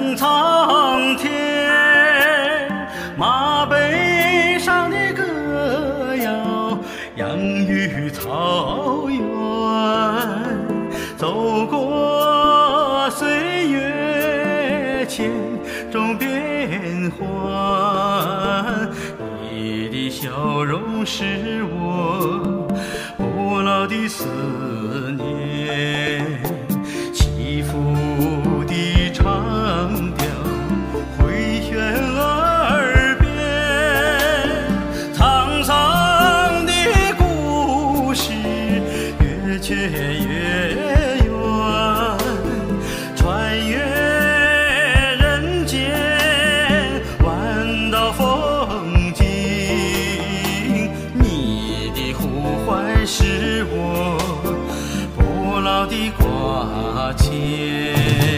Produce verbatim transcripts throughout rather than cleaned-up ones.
向苍天，马背上的歌谣扬于草原，走过岁月千种变幻，你的笑容是我不老的思念，起伏的长调回旋耳边，沧桑的故事越却越远，穿越人间弯道风景，你的呼唤是我不老的挂牵。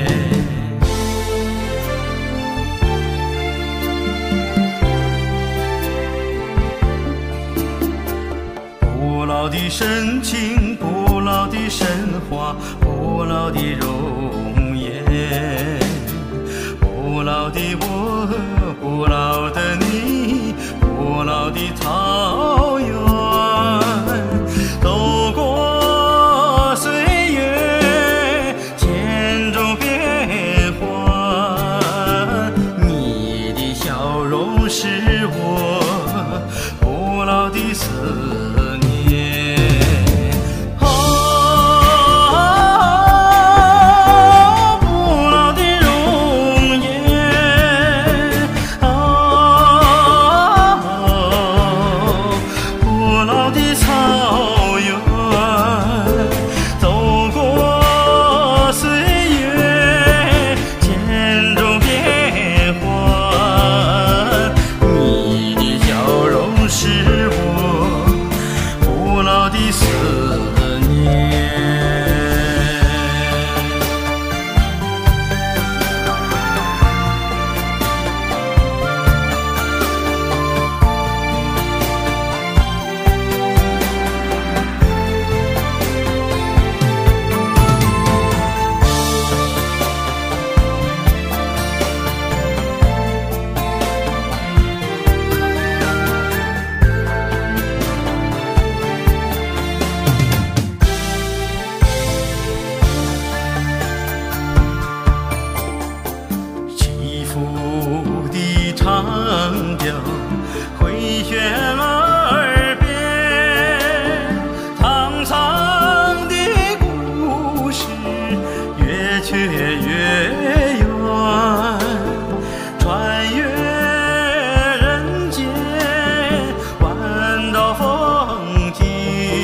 不老的深情，不老的神话，不老的容颜，不老的我，不老的你，不老的草原，走过岁月千种变幻，你的笑容是我不老的思念。长调回旋耳边，沧桑的故事越却越远，穿越人间弯道风景，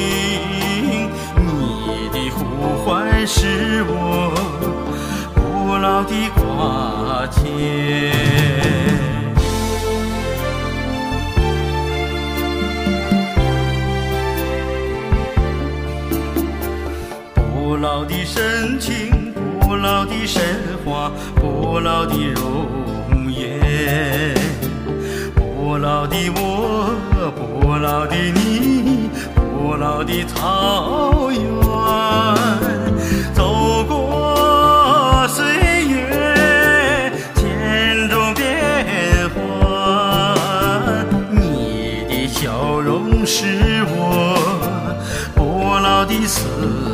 你的呼唤是我不老的挂牵。不老的深情，不老的神话，不老的容颜，不老的我，不老的你，不老的草原，走过岁月千种变幻，你的笑容是我不老的思念。